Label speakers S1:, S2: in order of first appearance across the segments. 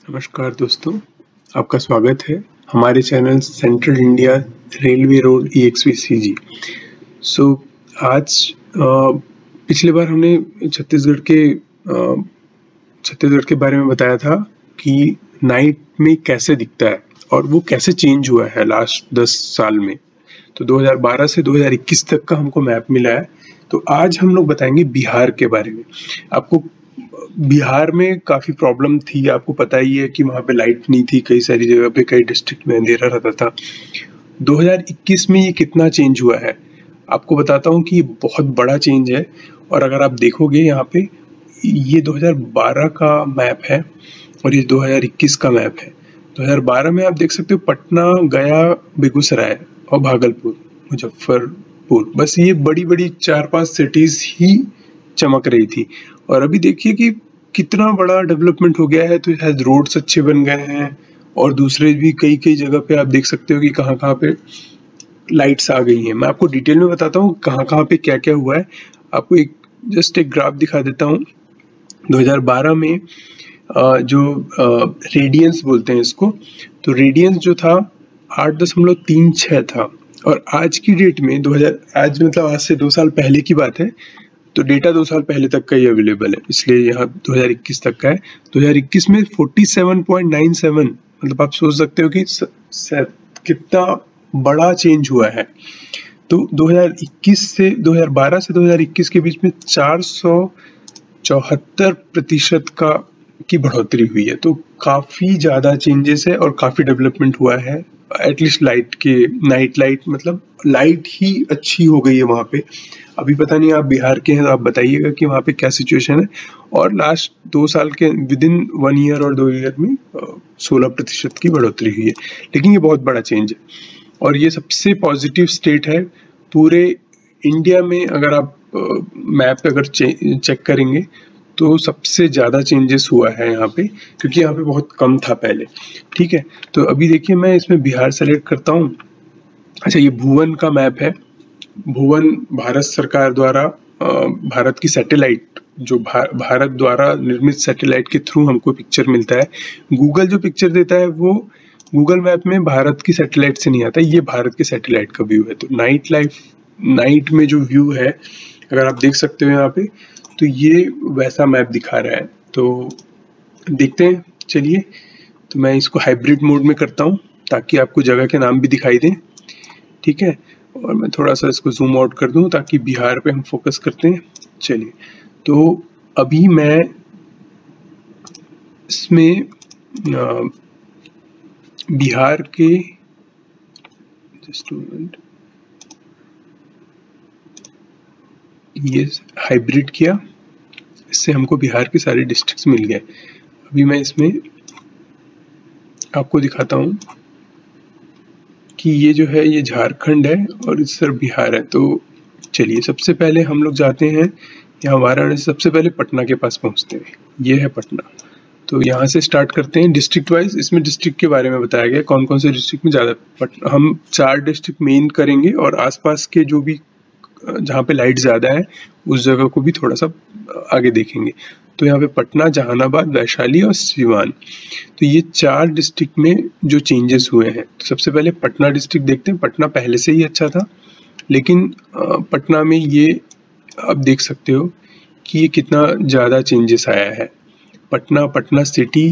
S1: नमस्कार दोस्तों, आपका स्वागत है हमारे channel central India railway road EXVCG। आज पिछली बार हमने छत्तीसगढ़ के बारे में बताया था कि नाइट में कैसे दिखता है और वो कैसे चेंज हुआ है लास्ट 10 साल में। तो 2012 से 2021 तक का हमको मैप मिला है। तो आज हम लोग बताएंगे बिहार के बारे में। आपको बिहार में काफ़ी प्रॉब्लम थी, आपको पता ही है कि वहाँ पे लाइट नहीं थी, कई सारी जगह पे, कई डिस्ट्रिक्ट में अंधेरा रहता था। 2021 में ये कितना चेंज हुआ है आपको बताता हूँ कि ये बहुत बड़ा चेंज है। और अगर आप देखोगे यहाँ पे, ये 2012 का मैप है और ये 2021 का मैप है। 2012 में आप देख सकते हो पटना, गया, बेगूसराय और भागलपुर, मुजफ्फरपुर, बस ये बड़ी बड़ी 4-5 सिटीज ही चमक रही थी। और अभी देखिए कि कितना बड़ा डेवलपमेंट हो गया है। तो शायद रोड्स अच्छे बन गए हैं और दूसरे भी कई कई जगह पे आप देख सकते हो कि कहाँ कहाँ पे लाइट्स आ गई हैं। मैं आपको डिटेल में बताता हूँ कहाँ कहाँ पे क्या क्या हुआ है। आपको जस्ट एक ग्राफ दिखा देता हूँ। 2012 में जो रेडियंस बोलते हैं इसको, तो रेडियंस जो था 8.36 था। और आज की डेट में आज मतलब आज से 2 साल पहले की बात है, तो डेटा 2 साल पहले तक का ही अवेलेबल है, इसलिए यहाँ 2021 तक का है। 2021 में 47.97, मतलब आप सोच सकते हो कि कितना बड़ा चेंज हुआ है। तो 2012 से 2021 के बीच में 474% की बढ़ोतरी हुई है। तो काफ़ी ज़्यादा चेंजेस है और काफ़ी डेवलपमेंट हुआ है। एटलीस्ट नाइट लाइट, मतलब लाइट ही अच्छी हो गई है वहाँ पे। अभी पता नहीं, आप बिहार के हैं तो आप बताइएगा कि वहाँ पे क्या सिचुएशन है। और लास्ट 2 साल के विदिन 1 ईयर और 2 ईयर में 16% की बढ़ोतरी हुई है। लेकिन ये बहुत बड़ा चेंज है और ये सबसे पॉजिटिव स्टेट है पूरे इंडिया में। अगर आप मैप पे अगर चेक करेंगे तो सबसे ज़्यादा चेंजेस हुआ है यहाँ पे, क्योंकि यहाँ पे बहुत कम था पहले। ठीक है, तो अभी देखिए मैं इसमें बिहार सेलेक्ट करता हूँ। अच्छा, ये भुवन का मैप है। भुवन भारत सरकार द्वारा भारत की सैटेलाइट, जो भारत द्वारा निर्मित सैटेलाइट के थ्रू हमको पिक्चर मिलता है। गूगल जो पिक्चर देता है वो गूगल मैप में भारत की सैटेलाइट से नहीं आता, ये भारत के सैटेलाइट का व्यू है। तो नाइट में जो व्यू है, अगर आप देख सकते हो यहाँ पे, तो ये वैसा मैप दिखा रहा है। तो देखते हैं, चलिए। तो मैं इसको हाइब्रिड मोड में करता हूँ ताकि आपको जगह के नाम भी दिखाई दें। ठीक है, और मैं थोड़ा सा इसको जूम आउट कर दूं ताकि बिहार पे हम फोकस करते हैं। चलिए, तो अभी मैं इसमें बिहार के, जस्ट मिनट, ये हाइब्रिड किया, इससे हमको बिहार के सारे डिस्ट्रिक्ट्स मिल गए। अभी मैं इसमें आपको दिखाता हूँ कि ये जो है ये झारखंड है और इस तरफ बिहार है। तो चलिए, सबसे पहले हम लोग जाते हैं यहाँ वाराणसी, सबसे पहले पटना के पास पहुँचते हैं। ये है पटना। तो यहाँ से स्टार्ट करते हैं डिस्ट्रिक्ट वाइज। इसमें डिस्ट्रिक्ट के बारे में बताया गया कौन कौन से डिस्ट्रिक्ट में ज़्यादा। हम 4 डिस्ट्रिक्ट मेन करेंगे और आसपास के जो भी जहाँ पे लाइट ज़्यादा है उस जगह को भी थोड़ा सा आगे देखेंगे। तो यहाँ पे पटना, जहानाबाद, वैशाली और सिवान, तो ये 4 डिस्ट्रिक्ट में जो चेंजेस हुए हैं। तो सबसे पहले पटना डिस्ट्रिक्ट देखते हैं। पटना पहले से ही अच्छा था, लेकिन पटना में ये आप देख सकते हो कि ये कितना ज़्यादा चेंजेस आया है। पटना सिटी,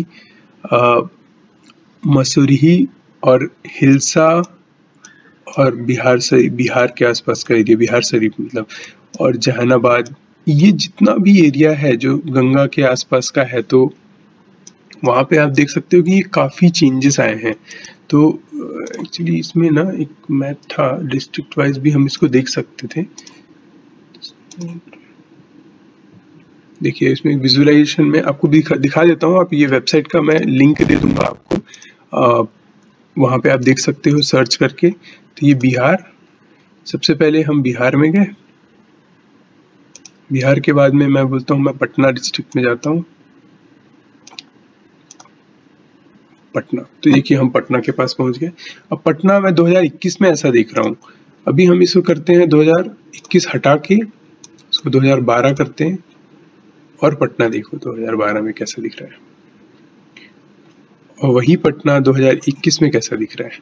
S1: मसूरी और हिल्सा और बिहार के आसपास का एरिया, बिहार शरीफ मतलब, और जहानाबाद, ये जितना भी एरिया है जो गंगा के आसपास का है, तो वहाँ पे आप देख सकते हो कि ये काफ़ी चेंजेस आए हैं। तो एक्चुअली इसमें ना एक मैप था डिस्ट्रिक्ट वाइज भी, हम इसको देख सकते थे। देखिए, इसमें विजुअलाइजेशन में आपको दिखा देता हूँ। आप ये वेबसाइट का मैं लिंक दे दूंगा आपको, वहाँ पे आप देख सकते हो सर्च करके। तो ये बिहार, सबसे पहले हम बिहार में गए। बिहार के बाद में मैं बोलता हूँ मैं पटना डिस्ट्रिक्ट में जाता हूँ। पटना, तो देखिए हम पटना के पास पहुँच गए। अब पटना मैं 2021 में ऐसा देख रहा हूँ। अभी हम इसको करते हैं 2021 हटा के इसको 2012 करते हैं और पटना देखो 2012 में कैसा दिख रहा है। और वही पटना 2021 में कैसा दिख रहा है।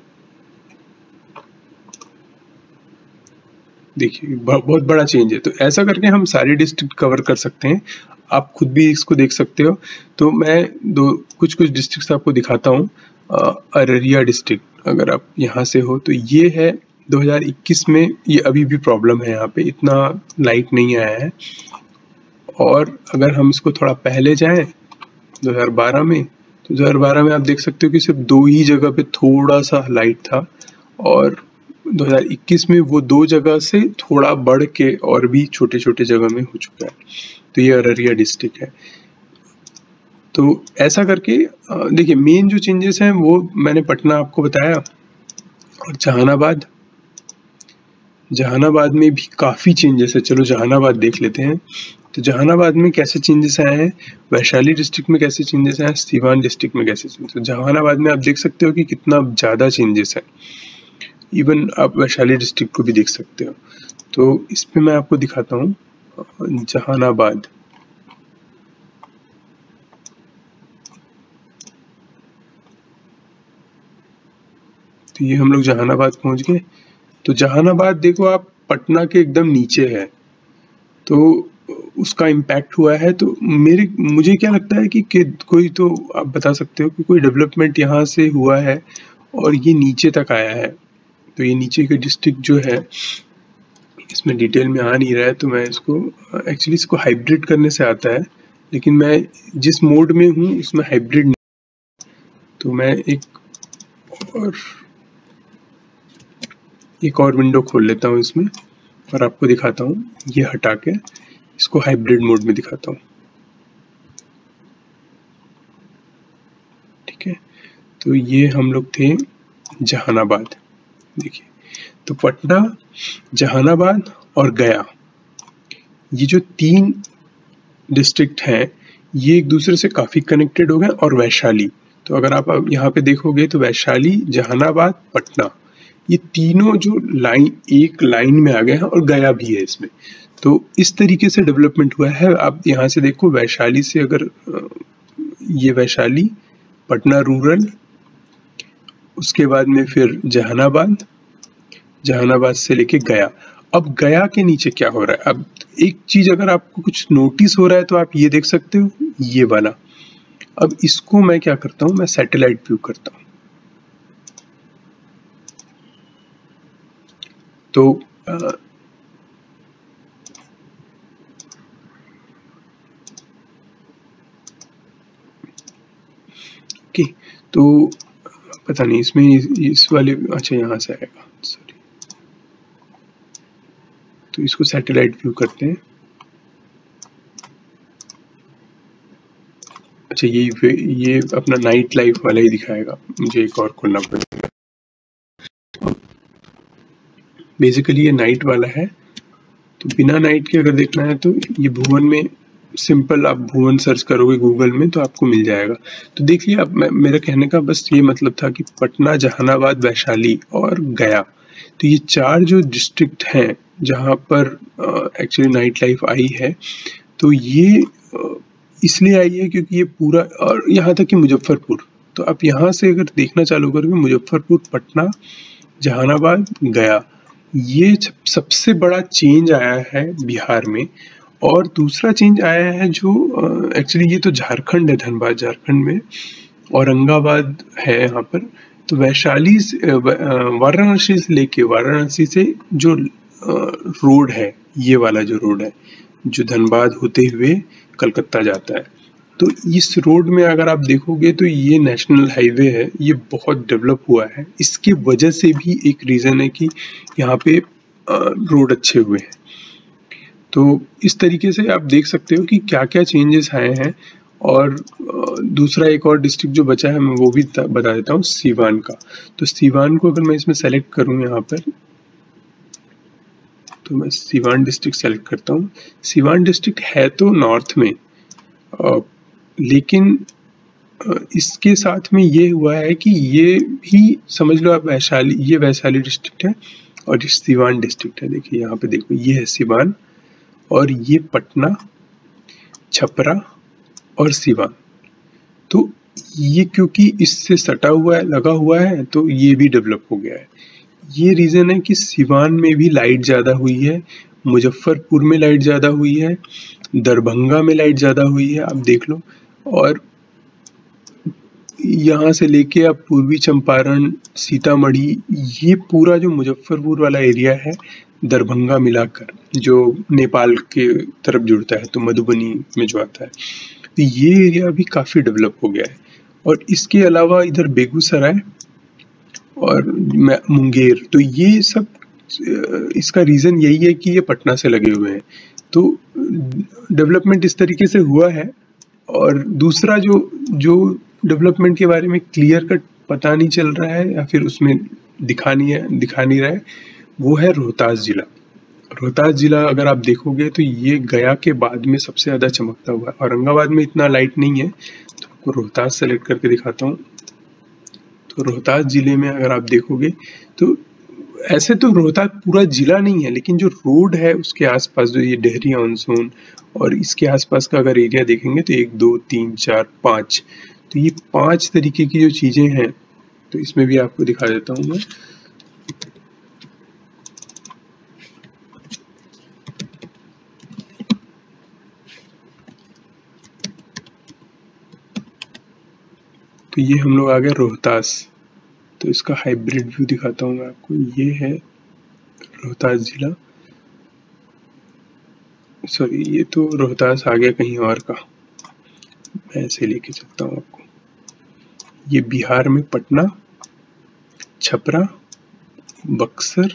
S1: देखिए बहुत बड़ा चेंज है। तो ऐसा करके हम सारे डिस्ट्रिक्ट कवर कर सकते हैं, आप खुद भी इसको देख सकते हो। तो मैं कुछ डिस्ट्रिक्ट आपको दिखाता हूँ। अररिया डिस्ट्रिक्ट, अगर आप यहाँ से हो तो ये है 2021 में, ये अभी भी प्रॉब्लम है, यहाँ पे इतना लाइट नहीं आया है। और अगर हम इसको थोड़ा पहले जाएं 2012 में, तो 2012 में आप देख सकते हो कि सिर्फ 2 ही जगह पे थोड़ा सा लाइट था, और 2021 में वो 2 जगह से थोड़ा बढ़ के और भी छोटे छोटे जगह में हो चुका है। तो ये अररिया डिस्ट्रिक्ट है। तो ऐसा करके देखिए मेन जो चेंजेस हैं वो मैंने पटना आपको बताया, और जहानाबाद में भी काफ़ी चेंजेस है। चलो जहानाबाद देख लेते हैं। तो जहानाबाद में कैसे चेंजेस आए हैं, वैशाली डिस्ट्रिक्ट में कैसे चेंजेस आए हैं, सीवान डिस्ट्रिक्ट में कैसे चेंजेस। तो जहानाबाद में आप देख सकते हो कि कितना ज़्यादा चेंजेस है। इवन आप वैशाली डिस्ट्रिक्ट को भी देख सकते हो। तो इस पे मैं आपको दिखाता हूँ जहानाबाद। तो ये हम लोग जहानाबाद पहुंच गए। तो जहानाबाद देखो आप पटना के एकदम नीचे है, तो उसका इम्पैक्ट हुआ है। तो मुझे क्या लगता है कि कोई, तो आप बता सकते हो कि कोई डेवलपमेंट यहाँ से हुआ है और ये नीचे तक आया है। तो ये नीचे के डिस्ट्रिक्ट जो है, इसमें डिटेल में आ नहीं रहा है, तो मैं इसको एक्चुअली इसको हाइब्रिड करने से आता है, लेकिन मैं जिस मोड में हूँ उसमें हाइब्रिड नहीं। तो मैं एक और विंडो खोल लेता हूँ इसमें और आपको दिखाता हूँ। ये हटा के इसको हाइब्रिड मोड में दिखाता हूँ, ठीक है। तो ये हम लोग थे जहानाबाद। देखिए, तो पटना, जहानाबाद और गया, ये जो 3 डिस्ट्रिक्ट हैं, ये एक दूसरे से काफ़ी कनेक्टेड हो गए। और वैशाली, तो अगर आप यहाँ पे देखोगे तो वैशाली, जहानाबाद, पटना, ये तीनों जो एक लाइन में आ गए हैं, और गया भी है इसमें। तो इस तरीके से डेवलपमेंट हुआ है। आप यहाँ से देखो, वैशाली से अगर ये वैशाली, पटना रूरल, उसके बाद में फिर जहानाबाद से लेके गया। अब गया के नीचे क्या हो रहा है, अब एक चीज अगर आपको कुछ नोटिस हो रहा है तो आप ये देख सकते हो, ये वाला। अब इसको मैं क्या करता हूं, मैं सैटेलाइट व्यू करता हूं। तो ओके, तो पता नहीं इसमें इस वाले, अच्छा यहाँ से आएगा, सॉरी। तो इसको सैटेलाइट व्यू करते हैं। अच्छा, ये अपना नाइट लाइफ वाला ही दिखाएगा, मुझे एक और खोलना पड़ेगा। बेसिकली ये नाइट वाला है। तो बिना नाइट के अगर देखना है तो ये भुवन में, सिंपल आप भुवन सर्च करोगे गूगल में तो आपको मिल जाएगा। तो देखिए, अब मेरा कहने का बस ये मतलब था कि पटना, जहानाबाद, वैशाली और गया, तो ये 4 जो डिस्ट्रिक्ट हैं जहाँ पर एक्चुअली नाइट लाइफ आई है। तो ये इसलिए आई है क्योंकि ये पूरा, और यहाँ तक कि मुजफ्फरपुर, तो आप यहाँ से अगर देखना चालू करोगे, मुजफ्फरपुर, पटना, जहानाबाद, गया, ये सबसे बड़ा चेंज आया है बिहार में। और दूसरा चेंज आया है जो एक्चुअली ये तो झारखंड है, धनबाद झारखंड में, औरंगाबाद है यहाँ पर। तो वैशाली वाराणसी से लेके, वाराणसी से जो रोड है, ये वाला जो रोड है जो धनबाद होते हुए कलकत्ता जाता है, तो इस रोड में अगर आप देखोगे तो ये नेशनल हाईवे है, ये बहुत डेवलप हुआ है। इसके वजह से भी एक रीज़न है कि यहाँ पे रोड अच्छे हुए हैं। तो इस तरीके से आप देख सकते हो कि क्या क्या चेंजेस आए हैं। और दूसरा एक और डिस्ट्रिक्ट जो बचा है, मैं वो भी बता देता हूँ, सीवान का। तो सीवान को अगर मैं इसमें सेलेक्ट करूँ यहाँ पर, तो मैं सीवान डिस्ट्रिक्ट सेलेक्ट करता हूँ। सीवान डिस्ट्रिक्ट है तो नॉर्थ में, लेकिन इसके साथ में ये हुआ है कि ये भी समझ लो आप वैशाली, ये वैशाली डिस्ट्रिक्ट है और ये सीवान डिस्ट्रिक्ट है। देखिए यहाँ पे देखो, ये है सीवान और ये पटना, छपरा और सीवान। तो ये क्योंकि इससे सटा हुआ है, लगा हुआ है, तो ये भी डेवलप हो गया है। ये रीज़न है कि सिवान में भी लाइट ज़्यादा हुई है, मुजफ्फरपुर में लाइट ज़्यादा हुई है, दरभंगा में लाइट ज़्यादा हुई है, आप देख लो। और यहाँ से लेके आप पूर्वी चंपारण, सीतामढ़ी, ये पूरा जो मुजफ्फरपुर वाला एरिया है, दरभंगा मिलाकर, जो नेपाल के तरफ जुड़ता है, तो मधुबनी में जो आता है, तो ये एरिया भी काफ़ी डेवलप हो गया है। और इसके अलावा इधर बेगूसराय और मुंगेर, तो ये सब इसका रीज़न यही है कि ये पटना से लगे हुए हैं, तो डेवलपमेंट इस तरीके से हुआ है। और दूसरा जो डेवलपमेंट के बारे में क्लियर कट पता नहीं चल रहा है या फिर उसमें दिखा नहीं रहा है, वो है रोहतास जिला। रोहतास जिला अगर आप देखोगे तो ये गया के बाद में सबसे ज़्यादा चमकता हुआ है। औरंगाबाद में इतना लाइट नहीं है, तो आपको रोहतास सेलेक्ट करके दिखाता हूँ। तो रोहतास जिले में अगर आप देखोगे तो ऐसे तो रोहतास पूरा जिला नहीं है, लेकिन जो रोड है उसके आसपास, जो ये डेहरी ऑन सोन और इसके आसपास का अगर एरिया देखेंगे तो 1 2 3 4 5, तो ये 5 तरीके की जो चीज़ें हैं, तो इसमें भी आपको दिखा देता हूँ मैं। तो ये हम लोग आ गए रोहतास, तो इसका हाइब्रिड व्यू दिखाता हूँ मैं आपको। ये है रोहतास जिला, सॉरी ये तो रोहतास आ गया कहीं और का, मैं ऐसे लेके चलता हूँ आपको। ये बिहार में पटना, छपरा, बक्सर,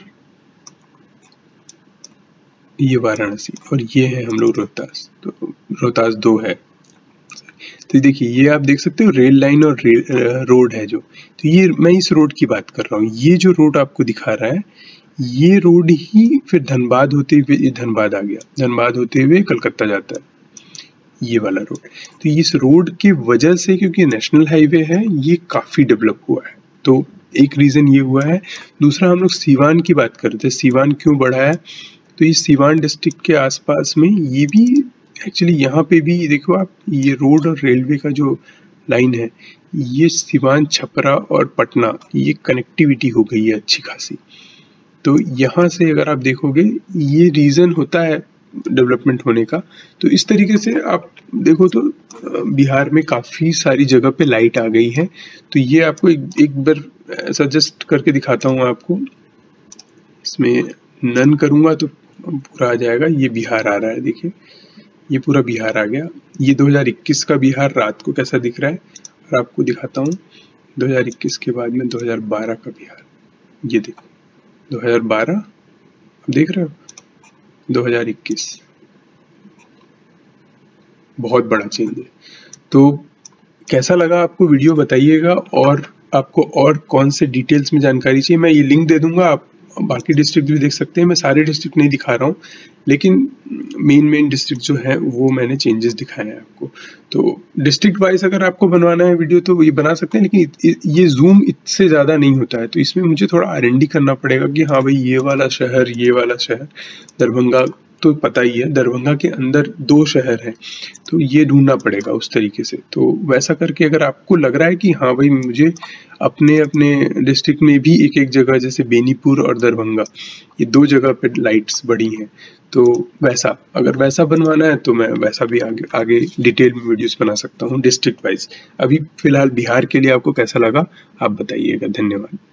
S1: ये वाराणसी, और ये है हम लोग रोहतास। तो रोहतास 2 है। तो देखिए ये आप देख सकते हो रेल लाइन और रोड है जो, तो ये मैं इस रोड की बात कर रहा हूँ। ये जो रोड आपको दिखा रहा है, ये रोड ही फिर धनबाद होते हुए, ये धनबाद आ गया, धनबाद होते हुए कलकत्ता जाता है, ये वाला रोड। तो इस रोड की वजह से, क्योंकि नेशनल हाईवे है, ये काफ़ी डेवलप हुआ है, तो एक रीज़न ये हुआ है। दूसरा, हम लोग सीवान की बात करते हैं, सीवान क्यों बढ़ा है, तो ये सीवान डिस्ट्रिक्ट के आसपास में ये भी एक्चुअली, यहाँ पे भी देखो आप, ये रोड और रेलवे का जो लाइन है, ये सीवान, छपरा और पटना, ये कनेक्टिविटी हो गई है अच्छी खासी। तो यहाँ से अगर आप देखोगे, ये रीज़न होता है डेवलपमेंट होने का। तो इस तरीके से आप देखो तो बिहार में काफ़ी सारी जगह पे लाइट आ गई है। तो ये आपको एक बार सजेस्ट करके दिखाता हूँ आपको। इसमें नन करूँगा तो पूरा आ जाएगा। ये बिहार आ रहा है, देखिए ये पूरा बिहार आ गया। ये 2021 का बिहार रात को कैसा दिख रहा है, और आपको दिखाता हूँ 2021 के बाद में 2012 का बिहार। ये देखो 2012, आप देख रहे हो, 2021, बहुत बड़ा चेंज है। तो कैसा लगा आपको वीडियो बताइएगा, और आपको और कौन से डिटेल्स में जानकारी चाहिए, मैं ये लिंक दे दूंगा, आप बाकी डिस्ट्रिक्ट भी देख सकते हैं। मैं सारे डिस्ट्रिक्ट नहीं दिखा रहा हूँ, लेकिन मेन डिस्ट्रिक्ट जो है वो मैंने चेंजेस दिखाए हैं आपको। तो डिस्ट्रिक्ट वाइज अगर आपको बनवाना है वीडियो तो ये बना सकते हैं, लेकिन ये जूम इससे ज़्यादा नहीं होता है, तो इसमें मुझे थोड़ा R&D करना पड़ेगा कि हाँ भाई ये वाला शहर, दरभंगा तो पता ही है, दरभंगा के अंदर 2 शहर हैं, तो ये ढूंढना पड़ेगा उस तरीके से। तो वैसा करके अगर आपको लग रहा है कि हाँ भाई मुझे अपने डिस्ट्रिक्ट में भी एक जगह, जैसे बेनीपुर और दरभंगा, ये 2 जगह पे लाइट्स बढ़ी हैं, तो वैसा अगर वैसा बनवाना है तो मैं वैसा भी आगे डिटेल में वीडियोस बना सकता हूँ डिस्ट्रिक्ट वाइज। अभी फिलहाल बिहार के लिए आपको कैसा लगा आप बताइएगा। धन्यवाद।